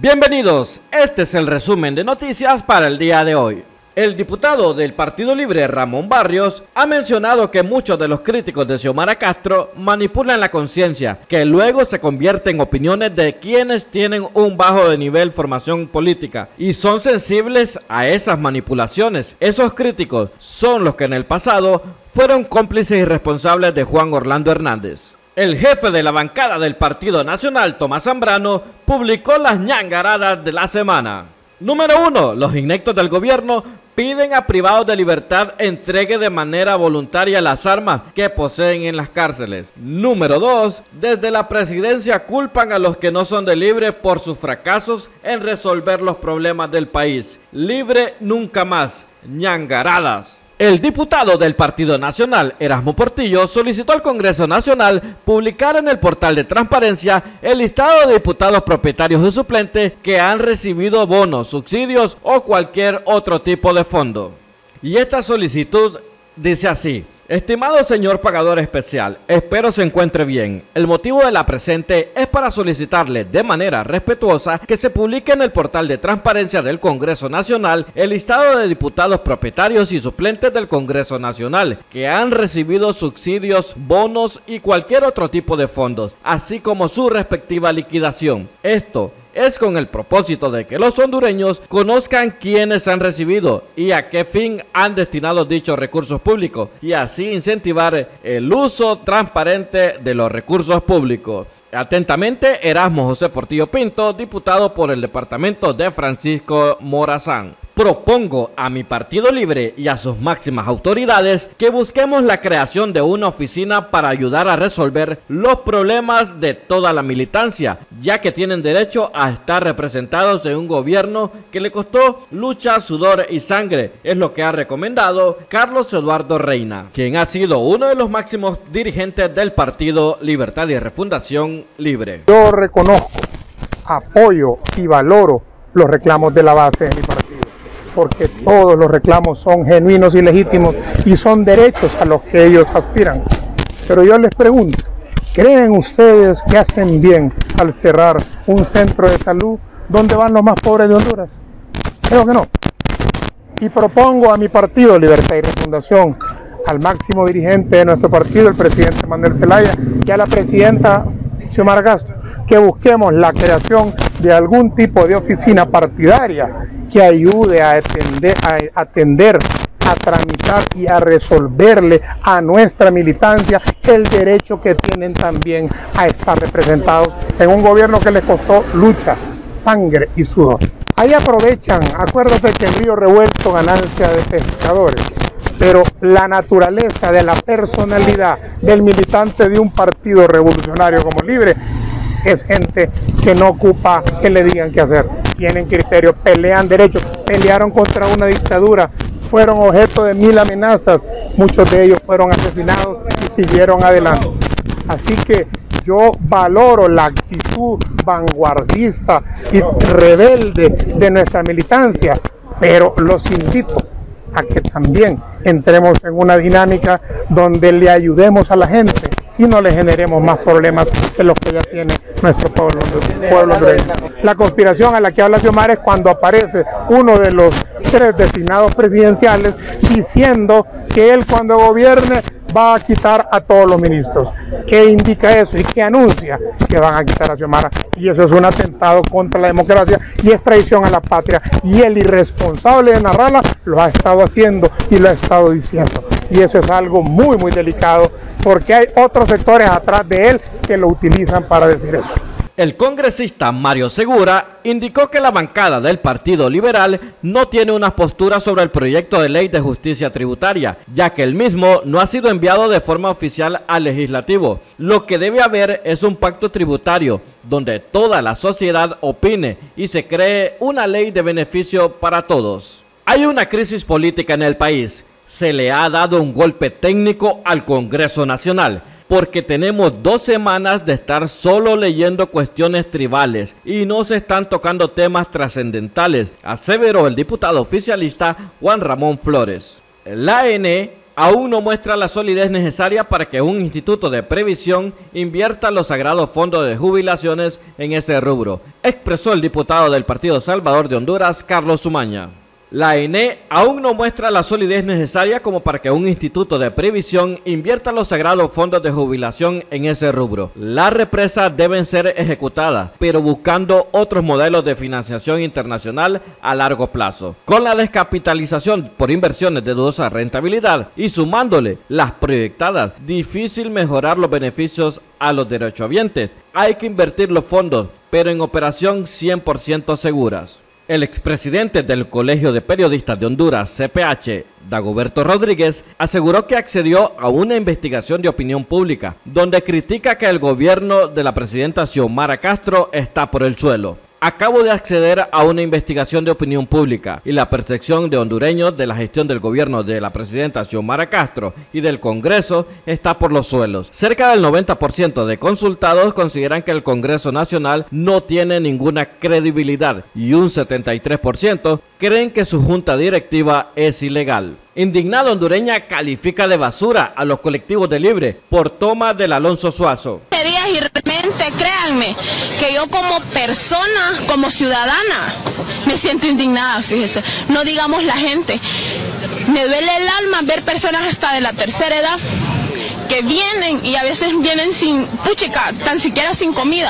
Bienvenidos, este es el resumen de noticias para el día de hoy. El diputado del Partido Libre, Ramón Barrios, ha mencionado que muchos de los críticos de Xiomara Castro manipulan la conciencia, que luego se convierte en opiniones de quienes tienen un bajo de nivel formación política y son sensibles a esas manipulaciones. Esos críticos son los que en el pasado fueron cómplices y responsables de Juan Orlando Hernández. El jefe de la bancada del Partido Nacional, Tomás Zambrano, publicó las ñangaradas de la semana. Número 1. Los ineptos del gobierno piden a privados de libertad entregue de manera voluntaria las armas que poseen en las cárceles. Número 2. Desde la presidencia culpan a los que no son de Libre por sus fracasos en resolver los problemas del país. Libre nunca más. Ñangaradas. El diputado del Partido Nacional, Erasmo Portillo, solicitó al Congreso Nacional publicar en el portal de transparencia el listado de diputados propietarios y suplentes que han recibido bonos, subsidios o cualquier otro tipo de fondo. Y esta solicitud dice así: estimado señor pagador especial, espero se encuentre bien. El motivo de la presente es para solicitarle de manera respetuosa que se publique en el portal de transparencia del Congreso Nacional el listado de diputados propietarios y suplentes del Congreso Nacional que han recibido subsidios, bonos y cualquier otro tipo de fondos, así como su respectiva liquidación. Esto es con el propósito de que los hondureños conozcan quiénes han recibido y a qué fin han destinado dichos recursos públicos y así incentivar el uso transparente de los recursos públicos. Atentamente, Erasmo José Portillo Pinto, diputado por el departamento de Francisco Morazán. Propongo a mi Partido Libre y a sus máximas autoridades que busquemos la creación de una oficina para ayudar a resolver los problemas de toda la militancia, ya que tienen derecho a estar representados en un gobierno que le costó lucha, sudor y sangre, es lo que ha recomendado Carlos Eduardo Reina, quien ha sido uno de los máximos dirigentes del Partido Libertad y Refundación Libre. Yo reconozco, apoyo y valoro los reclamos de la base de mi partido, porque todos los reclamos son genuinos y legítimos y son derechos a los que ellos aspiran. Pero yo les pregunto, ¿creen ustedes que hacen bien al cerrar un centro de salud donde van los más pobres de Honduras? Creo que no. Y propongo a mi partido Libertad y Refundación, al máximo dirigente de nuestro partido, el presidente Manuel Zelaya, y a la presidenta Xiomara Castro, que busquemos la creación de algún tipo de oficina partidaria que ayude a atender, a tramitar y a resolverle a nuestra militancia el derecho que tienen también a estar representados en un gobierno que les costó lucha, sangre y sudor. Ahí aprovechan, acuérdate que en Río Revuelto ganancia de pescadores, pero la naturaleza de la personalidad del militante de un partido revolucionario como Libre es gente que no ocupa que le digan qué hacer, tienen criterio, pelean derechos, pelearon contra una dictadura, fueron objeto de 1000 amenazas, muchos de ellos fueron asesinados y siguieron adelante. Así que yo valoro la actitud vanguardista y rebelde de nuestra militancia, pero los invito a que también entremos en una dinámica donde le ayudemos a la gente y no le generemos más problemas que los que ya tiene nuestro pueblo hondureño. La conspiración a la que habla Xiomara es cuando aparece uno de los 3 designados presidenciales diciendo que él cuando gobierne va a quitar a todos los ministros. ¿Qué indica eso y qué anuncia? Que van a quitar a Xiomara, y eso es un atentado contra la democracia y es traición a la patria, y el irresponsable de narrarla lo ha estado haciendo y lo ha estado diciendo, y eso es algo muy muy delicado porque hay otros sectores atrás de él que lo utilizan para decir eso. El congresista Mario Segura indicó que la bancada del Partido Liberal no tiene una postura sobre el proyecto de ley de justicia tributaria, ya que el mismo no ha sido enviado de forma oficial al legislativo. Lo que debe haber es un pacto tributario donde toda la sociedad opine y se cree una ley de beneficio para todos. Hay una crisis política en el país. Se le ha dado un golpe técnico al Congreso Nacional, porque tenemos 2 semanas de estar solo leyendo cuestiones tribales y no se están tocando temas trascendentales, aseveró el diputado oficialista Juan Ramón Flores. La AN aún no muestra la solidez necesaria para que un instituto de previsión invierta los sagrados fondos de jubilaciones en ese rubro, expresó el diputado del Partido Salvador de Honduras, Carlos Umaña. La INE aún no muestra la solidez necesaria como para que un instituto de previsión invierta los sagrados fondos de jubilación en ese rubro. Las represas deben ser ejecutadas, pero buscando otros modelos de financiación internacional a largo plazo. Con la descapitalización por inversiones de dudosa rentabilidad y sumándole las proyectadas, difícil mejorar los beneficios a los derechohabientes. Hay que invertir los fondos, pero en operación 100% seguras. El expresidente del Colegio de Periodistas de Honduras, CPH, Dagoberto Rodríguez, aseguró que accedió a una investigación de opinión pública, donde critica que el gobierno de la presidenta Xiomara Castro está por el suelo. Acabo de acceder a una investigación de opinión pública y la percepción de hondureños de la gestión del gobierno de la presidenta Xiomara Castro y del Congreso está por los suelos. Cerca del 90% de consultados consideran que el Congreso Nacional no tiene ninguna credibilidad y un 73% creen que su junta directiva es ilegal. Indignada hondureña califica de basura a los colectivos de Libre por toma del Alonso Suazo. Y realmente créanme que yo como persona, como ciudadana, me siento indignada, fíjese. No digamos la gente. Me duele el alma ver personas hasta de la tercera edad que vienen y a veces vienen sin puchica, tan siquiera sin comida.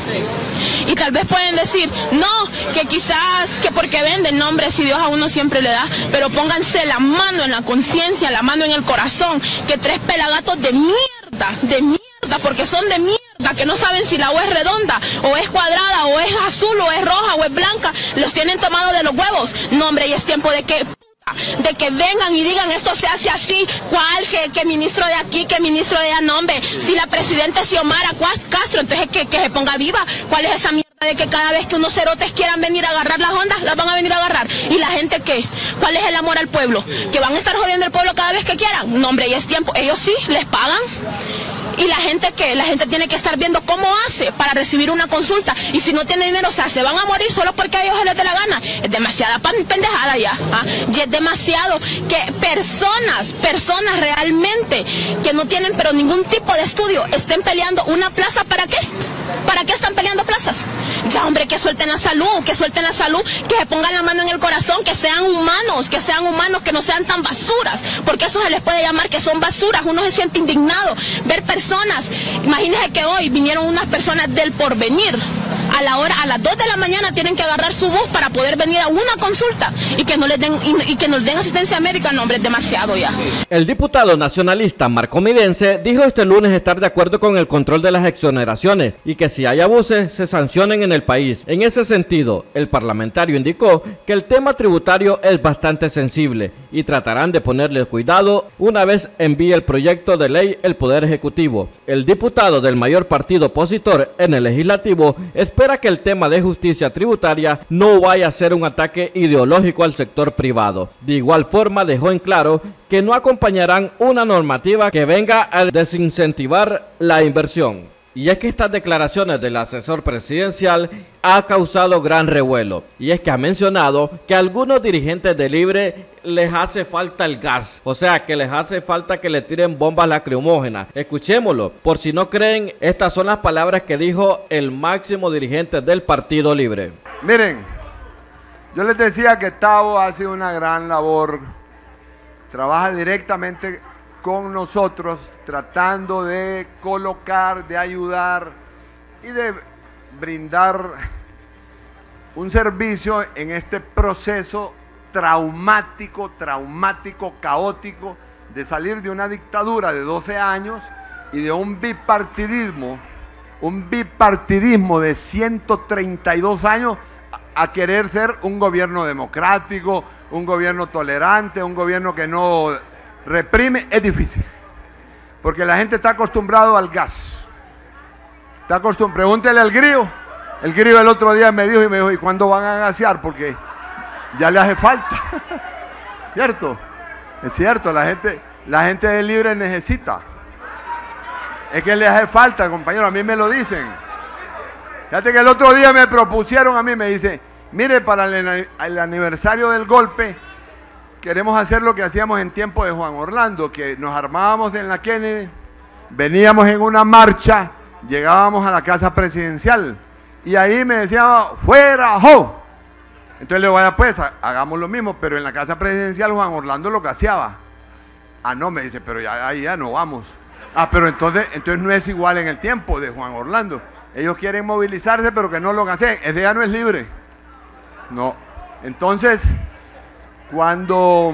Y tal vez pueden decir, no, que quizás, que porque venden, no hombre, si Dios a uno siempre le da, pero pónganse la mano en la conciencia, la mano en el corazón, que 3 pelagatos de mierda, porque son de mierda, que no saben si la O es redonda, o es cuadrada, o es azul, o es roja, o es blanca, los tienen tomados de los huevos. No hombre, y es tiempo de que vengan y digan esto se hace así, cuál, que ministro de aquí, que ministro de allá, no hombre, si la presidenta es Xiomara Castro, entonces que se ponga viva. ¿Cuál es esa mierda de que cada vez que unos cerotes quieran venir a agarrar las ondas, las van a venir a agarrar? ¿Y la gente qué? ¿Cuál es el amor al pueblo? ¿Que van a estar jodiendo al pueblo cada vez que quieran? No hombre, y es tiempo, ellos sí, les pagan. ¿Y la gente qué? La gente tiene que estar viendo cómo hace para recibir una consulta. Y si no tiene dinero, o sea, se van a morir solo porque a ellos se les dé la gana. Es demasiada pendejada ya. Y es demasiado que personas realmente que no tienen pero ningún tipo de estudio estén peleando una plaza. ¿Para qué? ¿Para qué están peleando plazas? Ya hombre, que suelten la salud, que se pongan la mano en el corazón, que sean humanos, que no sean tan basuras, porque eso se les puede llamar que son basuras. Uno se siente indignado ver personas. Imagínense que hoy vinieron unas personas del Porvenir. A las 2 de la mañana tienen que agarrar su bus para poder venir a una consulta y que no les den asistencia médica. No hombre, es demasiado ya. El diputado nacionalista Marco Midense dijo este lunes estar de acuerdo con el control de las exoneraciones y que si hay abusos se sancionen en el país. En ese sentido, el parlamentario indicó que el tema tributario es bastante sensible y tratarán de ponerle cuidado una vez envíe el proyecto de ley el Poder Ejecutivo. El diputado del mayor partido opositor en el Legislativo espera que el tema de justicia tributaria no vaya a ser un ataque ideológico al sector privado. De igual forma dejó en claro que no acompañarán una normativa que venga a desincentivar la inversión. Y es que estas declaraciones del asesor presidencial ha causado gran revuelo. Y es que ha mencionado que a algunos dirigentes de Libre les hace falta el gas. O sea, que les hace falta que le tiren bombas lacrimógenas. Escuchémoslo. Por si no creen, estas son las palabras que dijo el máximo dirigente del Partido Libre. Miren, yo les decía que Tavo hace una gran labor. Trabaja directamente con nosotros, tratando de colocar, de ayudar y de brindar un servicio en este proceso traumático, caótico, de salir de una dictadura de 12 años y de un bipartidismo de 132 años a querer ser un gobierno democrático, un gobierno tolerante, un gobierno que no reprime. Es difícil, porque la gente está acostumbrado al gas. Pregúntele al Grillo. El Grillo el otro día me dijo, ¿y cuándo van a gasear? Porque ya le hace falta. ¿Cierto? Es cierto, la gente de Libre necesita. Es que le hace falta, compañero, a mí me lo dicen. Fíjate que el otro día me propusieron a mí, me dice, mire, para el aniversario del golpe, queremos hacer lo que hacíamos en tiempo de Juan Orlando, que nos armábamos en la Kennedy, veníamos en una marcha, llegábamos a la casa presidencial y ahí me decía, ¡fuera, jo! Entonces le digo, vaya pues, hagamos lo mismo, pero en la casa presidencial Juan Orlando lo gaseaba. Ah, no, me dice, pero ya, ahí ya no vamos. Ah, pero entonces no es igual en el tiempo de Juan Orlando. Ellos quieren movilizarse, pero que no lo gaseen. Ese ya no es libre. No. Entonces, cuando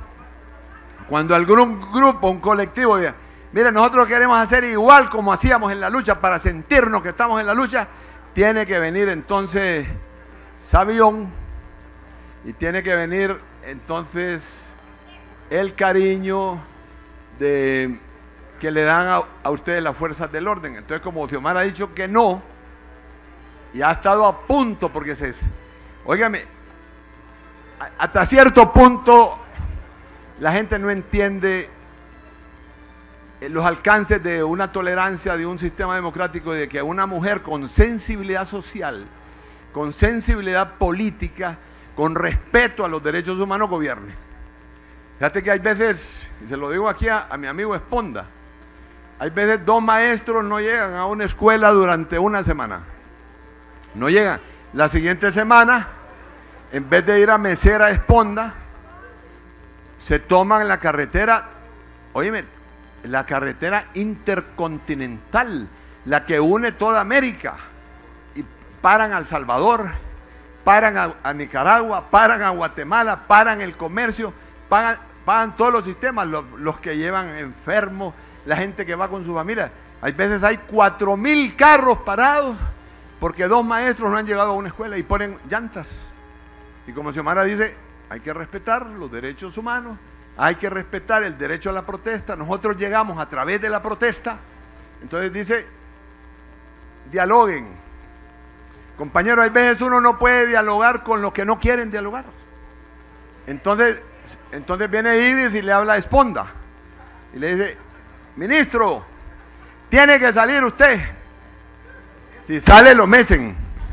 algún grupo, un colectivo diga, mire, nosotros queremos hacer igual como hacíamos en la lucha para sentirnos que estamos en la lucha, tiene que venir entonces Sabión y tiene que venir entonces el cariño que le dan a ustedes las fuerzas del orden. Entonces, como Xiomara ha dicho que no, y ha estado a punto, porque óigame, hasta cierto punto la gente no entiende los alcances de una tolerancia de un sistema democrático y de que una mujer con sensibilidad social, con sensibilidad política, con respeto a los derechos humanos gobierne. Fíjate que hay veces, y se lo digo aquí a mi amigo Esponda, hay veces 2 maestros no llegan a una escuela durante una semana. No llegan. La siguiente semana, en vez de ir a mecer a Esponda, se toman la carretera, oíme, la carretera intercontinental, la que une toda América, y paran a El Salvador, paran a Nicaragua, paran a Guatemala, paran el comercio, pagan todos los sistemas, los que llevan enfermos, la gente que va con su familia. Hay veces hay 4.000 carros parados porque 2 maestros no han llegado a una escuela y ponen llantas. Y como Xiomara dice, hay que respetar los derechos humanos, hay que respetar el derecho a la protesta. Nosotros llegamos a través de la protesta. Entonces dice, dialoguen. Compañero, hay veces uno no puede dialogar con los que no quieren dialogar. Entonces viene Idis y le habla a Esponda y le dice, ministro, tiene que salir usted. Si sale lo mecen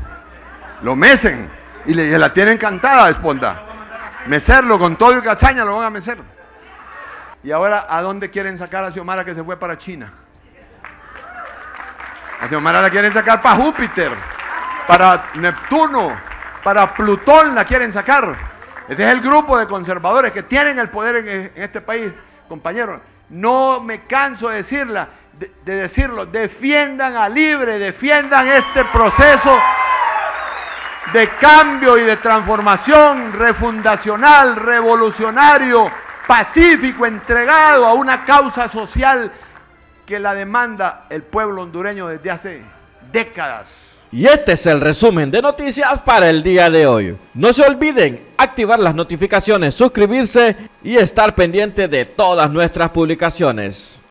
y la tienen cantada a Esponda. Mecerlo con todo y cazaña lo van a mecer. Y ahora, ¿a dónde quieren sacar a Xiomara que se fue para China? A Xiomara la quieren sacar para Júpiter, para Neptuno, para Plutón la quieren sacar. Ese es el grupo de conservadores que tienen el poder en este país, compañeros. No me canso de decirlo, defiendan a Libre, defiendan este proceso de cambio y de transformación refundacional, revolucionario, pacífico, entregado a una causa social que la demanda el pueblo hondureño desde hace décadas. Y este es el resumen de noticias para el día de hoy. No se olviden activar las notificaciones, suscribirse y estar pendiente de todas nuestras publicaciones.